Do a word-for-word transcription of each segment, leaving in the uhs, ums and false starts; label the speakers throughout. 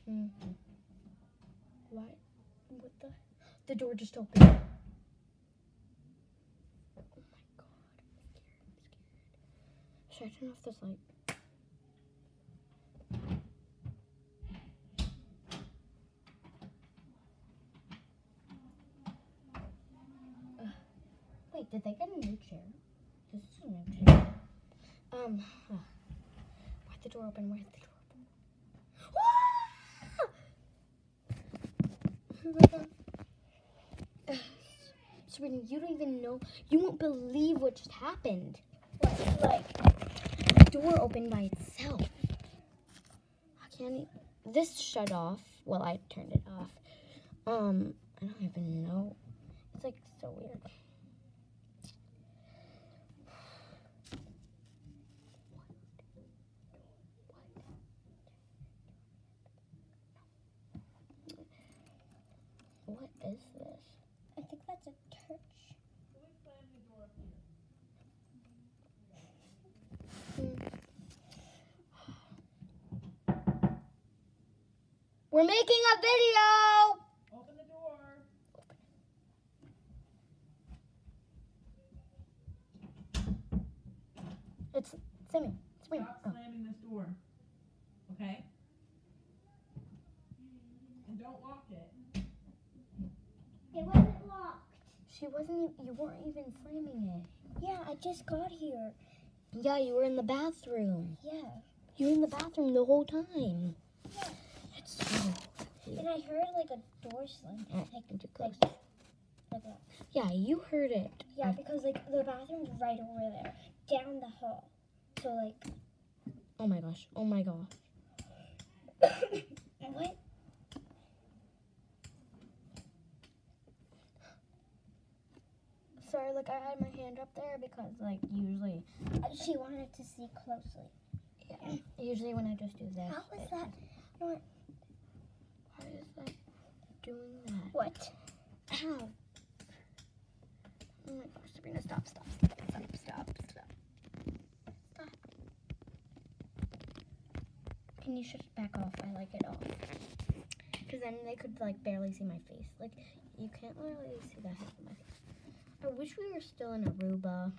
Speaker 1: Mm-hmm. What? What the? The door just opened. Oh my god. I'm scared. I'm scared. Should I turn off this light? Uh, wait, did they get a new chair? This is a new chair. Um, uh, why'd the door open? Why'd the door open? Ah! Oh my god. Uh, Sabrina, you don't even know. You won't believe what just happened. What? Like, the door opened by itself. I can't even. This shut off. Well, I turned it off. Um, I don't even know. It's like so weird. What is this?
Speaker 2: I think that's a church.
Speaker 1: Hmm. We're making a video!
Speaker 3: Open the door.
Speaker 1: It's Sammy. Sabrina.
Speaker 3: Stop
Speaker 1: Oh.
Speaker 3: slamming this door. Okay? And don't lock it.
Speaker 2: It wasn't locked.
Speaker 1: She wasn't even, you weren't even slamming it.
Speaker 2: Yeah, I just got here.
Speaker 1: Yeah, you were in the bathroom.
Speaker 2: Yeah.
Speaker 1: You were in the bathroom the whole time.
Speaker 2: Yeah.
Speaker 1: It's so
Speaker 2: And I heard like a door slam.
Speaker 1: Mm,
Speaker 2: Like,
Speaker 1: too close.
Speaker 2: like, like that.
Speaker 1: Yeah, you heard it.
Speaker 2: Yeah, because like the bathroom's right over there, down the hall. So like.
Speaker 1: Oh my gosh. Oh my gosh.
Speaker 2: What?
Speaker 1: Sorry, like I had my hand up there because like usually,
Speaker 2: She wanted to see closely.
Speaker 1: yeah, usually when I just do this.
Speaker 2: How was
Speaker 1: it-
Speaker 2: that? What?
Speaker 1: Why is that doing that?
Speaker 2: What?
Speaker 1: Ow. Oh my gosh, Sabrina, stop, stop, stop, stop, stop, stop. Stop. Can you just back off? I like it off. Because then they could like barely see my face. Like, you can't really see the half of my face. I wish we were still in Aruba.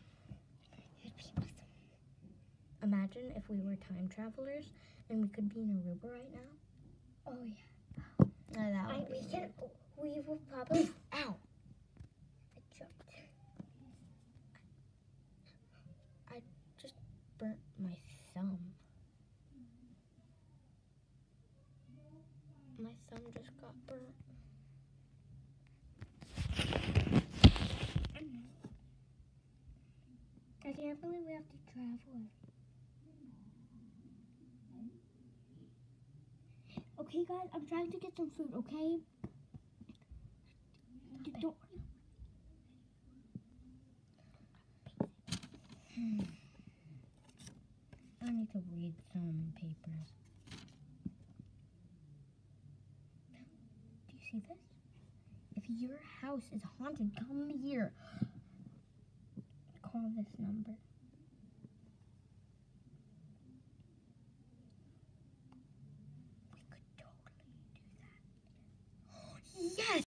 Speaker 1: Imagine if we were time travelers and we could be in Aruba right now.
Speaker 2: Oh yeah.
Speaker 1: No, that
Speaker 2: I,
Speaker 1: would be
Speaker 2: we can.
Speaker 1: weird.
Speaker 2: We will probably.
Speaker 1: Ow.
Speaker 2: I jumped.
Speaker 1: I just burnt my thumb. My thumb just got burnt.
Speaker 2: I can't believe we have to travel. Okay, guys, I'm trying to get some food. Okay. Don't.
Speaker 1: Hmm. I need to read some papers. Do you see this? If your house is haunted, come here. Call this number.